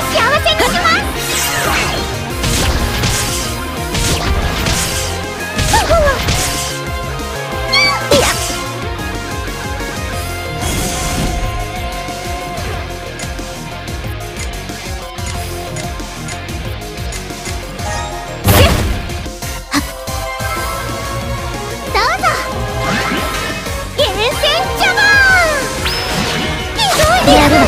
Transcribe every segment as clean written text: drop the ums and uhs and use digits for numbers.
幸せにします。いややるわ。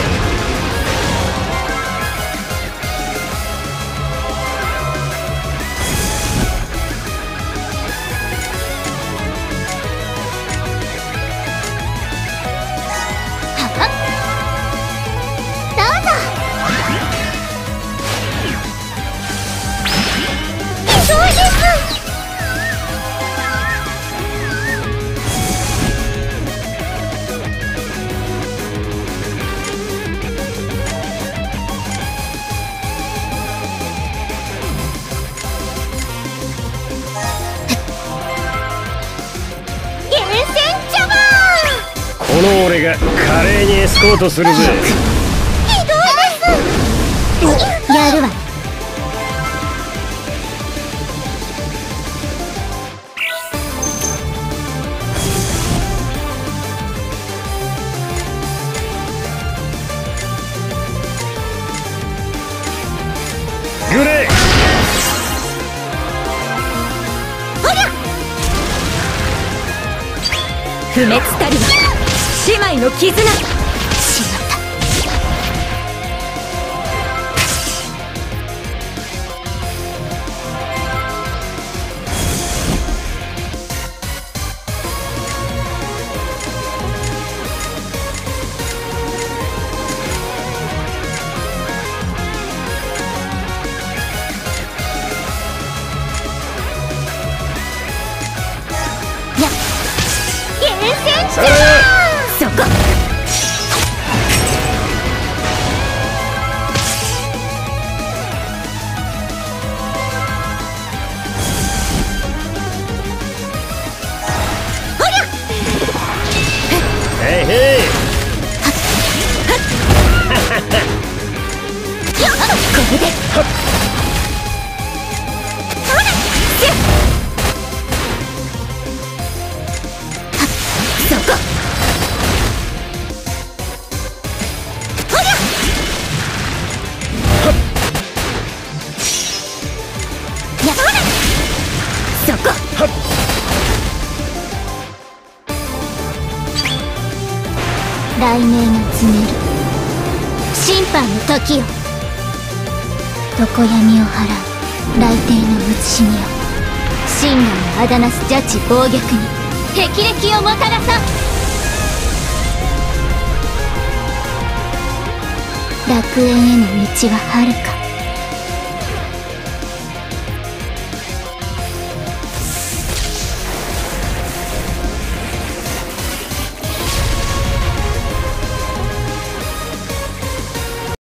どうぞ。ひどいです。 この俺が華麗にエスコートするぜ。 ひどいです。やるわ。 グレイ。 不滅たるは姉妹の絆。しまった。そこ。 へいへい。 これでそこ。そこ。 雷鳴が告げる審判の時よ。常闇を払う雷霆の写しみよ。真羅をあだなす邪智暴虐に霹靂をもたらさん。楽園への道は遥か。